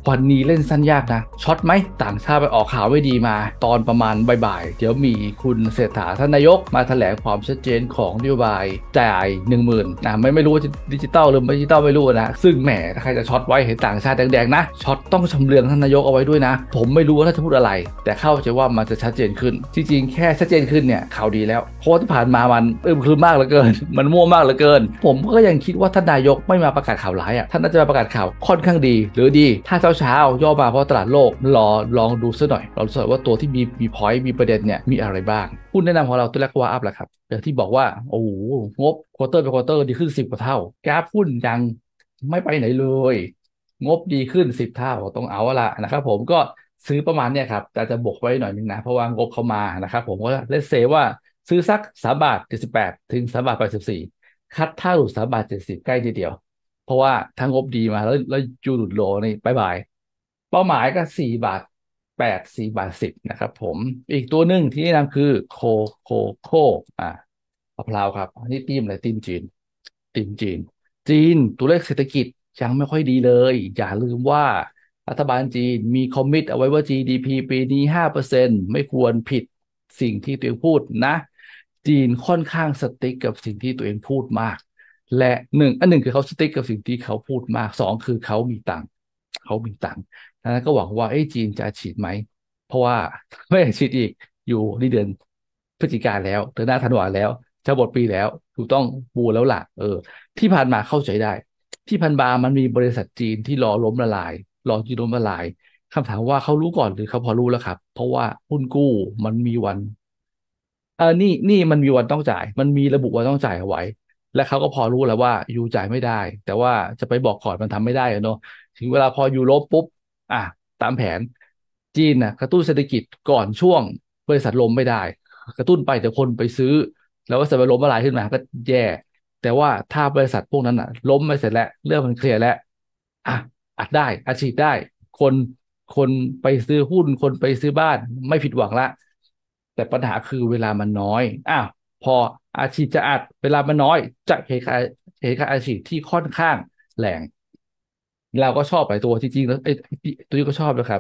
วันนี้เล่นสั้นยากนะช็อตไหมต่างชาติไปออกข่าวไม่ดีมาตอนประมาณบ่ายๆเดี๋ยวมีคุณเศรษฐาท่านนายกมาแถลงความชัดเจนของนโยบายจ่าย10,000นะไม่รู้ว่าจะดิจิตอลหรือไม่ดิจิตอลไม่รู้นะซึ่งแหมถ้าใครจะช็อตไว้เห็นต่างชาติแดงๆนะช็อตต้องชำเลืองท่านนายกเอาไว้ด้วยนะผมไม่รู้ว่าท่านจะพูดอะไรแต่เข้าใจว่ามันจะชัดเจนขึ้นจริงๆแค่ชัดเจนขึ้นเนี่ยข่าวดีแล้วเพราะที่ผ่านมามันคลืมมากเหลือเกินมันมั่วมากเหลือเกินผมก็ยังคิดว่าท่านนายกไม่มาประกาศข่าวร้ายอ่ะท่านน่าจะมาประกาศข่าวค่อนข้างดีหรือดีถ้าเช้าย่อมาเพราะตลาดโลกลองดูซะหน่อยเราดูว่าตัวที่มีพอยต์มีประเด็นเนี่ยมีอะไรบ้างหุ้นแนะนำของเราตัวแรกว่าอัพแหละครับอย่างที่บอกว่าโอ้โหงบควอเตอร์ไปควอเตอร์ดีขึ้น10 กว่าเท่ากราฟหุ้นยังไม่ไปไหนเลยงบดีขึ้น10 เท่าต้องเอาละนะครับผมก็ซื้อประมาณเนี่ยครับแต่จะบวกไว้หน่อยนึงนะเพราะว่างบเข้ามานะครับผมก็เลทเซว่าซื้อสัก3.78 บาทถึง3.84 บาทคัดถ้าหลุด3.70 บาทใกล้ทีเดียวเพราะว่าถ้างบดีมาแล้วยูหลุดโลนี่บายเป้าหมายก็4.8 บาท4.10 บาทนะครับผมอีกตัวหนึ่งที่แนะนำคือโคโค่อ่ามะพร้าวครับอันนี้ตีมอะไรตีมจีนจีนตัวเลขเศรษฐกิจยังไม่ค่อยดีเลยอย่าลืมว่ารัฐบาลจีนมีคอมมิตเอาไว้ว่า GDP ปีนี้5%ไม่ควรผิดสิ่งที่ตัวเองพูดนะจีนค่อนข้างสติ๊กกับสิ่งที่ตัวเองพูดมากและอันหนึ่งคือเขาสติ๊กกับสิ่งที่เขาพูดมากสองคือเขามีตังค์ดังนั้นก็หวังว่าจีนจะฉีดไหมเพราะว่าไม่ฉีดอีกอยู่นี่เดือนพฤศจิกาแล้วเดือนหน้าธันวาแล้วจะหมดปีแล้วถูกต้องปูแล้วล่ะที่ผ่านมาเข้าใจได้ที่พันบามันมีบริษัทจีนที่รอล้มละลายรอจีนล้มละลายคำถามว่าเขารู้ก่อนหรือเขาพอรู้แล้วครับเพราะว่าหุ้นกู้มันมีวันนี่มันมีวันต้องจ่ายมันมีระบุวันต้องจ่ายเอาไว้และเขาก็พอรู้แล้วว่ายูจ่ายไม่ได้แต่ว่าจะไปบอกก่อนมันทำไม่ได้อะเนาะถึงเวลาพอยูลบปุ๊บอ่ะตามแผนจีนนะกระตุ้นเศรษฐกิจก่อนช่วงบริษัทล้มไม่ได้กระตุ้นไปแต่คนไปซื้อแล้วก็จะไปล้มละลายขึ้นมาก็แย่แต่ว่าถ้าบริษัทพวกนั้นอ่ะล้มไม่เสร็จแล้วเรื่องมันเคลียร์แล้วอ่ะอัดได้อัดฉีดได้คนคนไปซื้อหุ้นคนไปซื้อบ้านไม่ผิดหวังละแต่ปัญหาคือเวลามันน้อยพออาชีพจะอัดเวลามันน้อยจะเหตุการณ์อาชีพที่ค่อนข้างแรงเราก็ชอบไปตัวจริงๆแล้วตัวนี้ก็ชอบนะครับ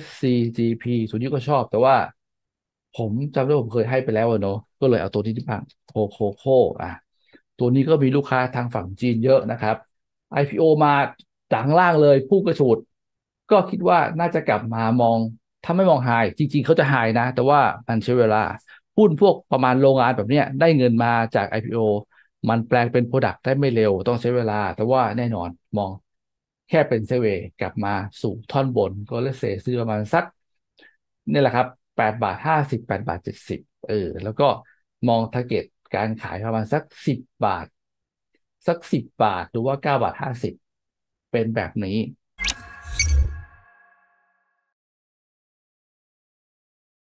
SCGP ตัวนี้ก็ชอบแต่ว่าผมจำได้ผมเคยให้ไปแล้วอะเนาะก็เลยเอาตัวนี้ที่บ้างโคอ่ะตัวนี้ก็มีลูกค้าทางฝั่งจีนเยอะนะครับ IPO มาจากข้างล่างเลยพุ่งกระฉูดก็คิดว่าน่าจะกลับมามองถ้าไม่มองไฮจริงๆเขาจะไฮนะแต่ว่ามันใช้เวลาหุ้นพวกประมาณโรงงานแบบเนี้ยได้เงินมาจาก IPO มันแปลงเป็นโปรดักต์ได้ไม่เร็วต้องใช้เวลาแต่ว่าแน่นอนมองแค่เป็นเซเวย์กลับมาสู่ท่อนบนก็เลเซซื้อประมาณสักนี่แหละครับ8.50 8.70 บาทแล้วก็มองทาร์เก็ตการขายประมาณสัก10 บาทหรือว่า9.50 บาทเป็นแบบนี้